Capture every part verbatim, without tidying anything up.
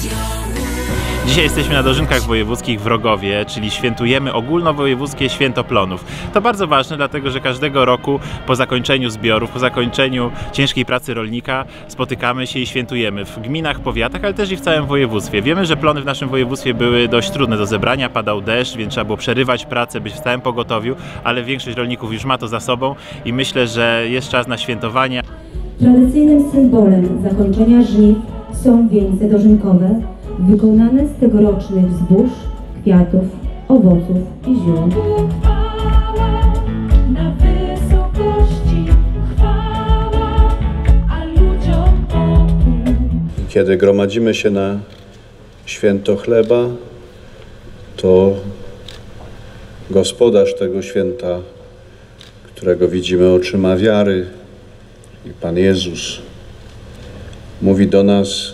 Dzisiaj jesteśmy na dożynkach wojewódzkich w Rogowie, czyli świętujemy ogólnowojewódzkie święto plonów. To bardzo ważne, dlatego że każdego roku po zakończeniu zbiorów, po zakończeniu ciężkiej pracy rolnika spotykamy się i świętujemy w gminach, powiatach, ale też i w całym województwie. Wiemy, że plony w naszym województwie były dość trudne do zebrania, padał deszcz, więc trzeba było przerywać pracę, być w stałym pogotowiu, ale większość rolników już ma to za sobą i myślę, że jest czas na świętowanie. Tradycyjnym symbolem zakończenia żniw są wieńce dożynkowe, wykonane z tegorocznych zbóż, kwiatów, owoców i ziół. Na wysokości chwała, a ludziom pokój. Kiedy gromadzimy się na święto chleba, to gospodarz tego święta, którego widzimy oczyma wiary, i Pan Jezus mówi do nas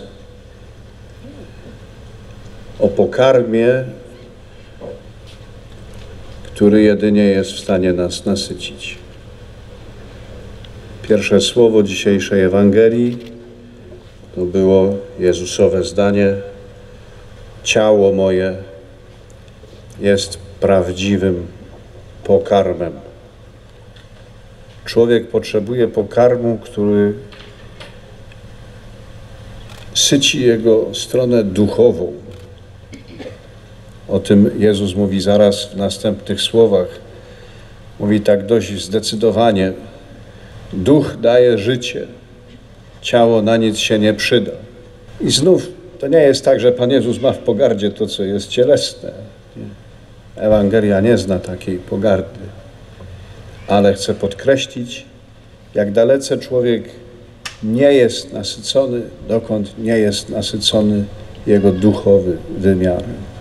o pokarmie, który jedynie jest w stanie nas nasycić. Pierwsze słowo dzisiejszej Ewangelii to było Jezusowe zdanie: ciało moje jest prawdziwym pokarmem. Człowiek potrzebuje pokarmu, który syci jego stronę duchową. O tym Jezus mówi zaraz w następnych słowach. Mówi tak dość zdecydowanie: duch daje życie, ciało na nic się nie przyda. I znów to nie jest tak, że Pan Jezus ma w pogardzie to, co jest cielesne. Ewangelia nie zna takiej pogardy, ale chcę podkreślić, jak dalece człowiek nie jest nasycony, dokąd nie jest nasycony jego duchowy wymiar.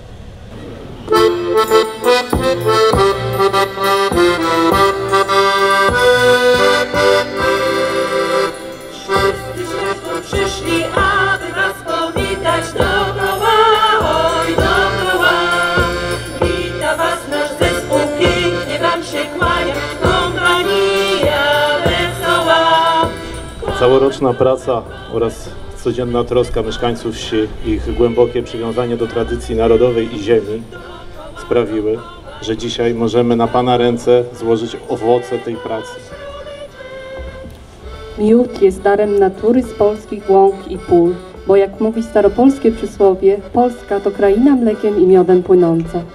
Wszyscy światło przyszli, aby was powitać. Dookoła, oj dookoła. Wita was nasz zespół, pięknie wam się kłania. Kompania wesoła. Całoroczna praca oraz codzienna troska mieszkańców wsi, ich głębokie przywiązanie do tradycji narodowej i ziemi sprawiły, że dzisiaj możemy na Pana ręce złożyć owoce tej pracy. Miód jest darem natury z polskich łąk i pól, bo jak mówi staropolskie przysłowie, Polska to kraina mlekiem i miodem płynąca.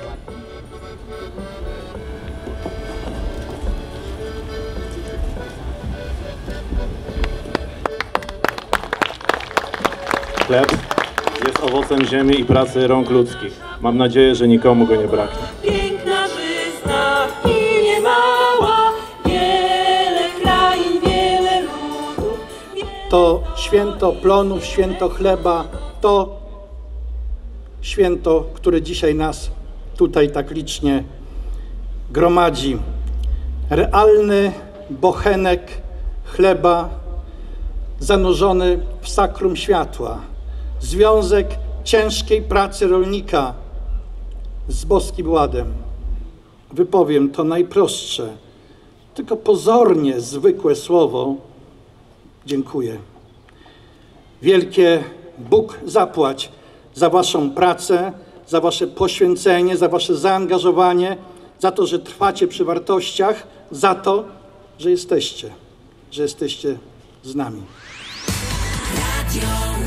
Chleb jest owocem ziemi i pracy rąk ludzkich. Mam nadzieję, że nikomu go nie braknie. Piękna żyzna i niemała, wiele krain, wiele ludów. To święto plonów, święto chleba, to święto, które dzisiaj nas tutaj tak licznie gromadzi. Realny bochenek chleba zanurzony w sakrum światła. Związek ciężkiej pracy rolnika z boskim ładem. Wypowiem to najprostsze, tylko pozornie zwykłe słowo: dziękuję. Wielkie Bóg zapłać za waszą pracę, za wasze poświęcenie, za wasze zaangażowanie, za to, że trwacie przy wartościach, za to, że jesteście, że jesteście z nami. Radio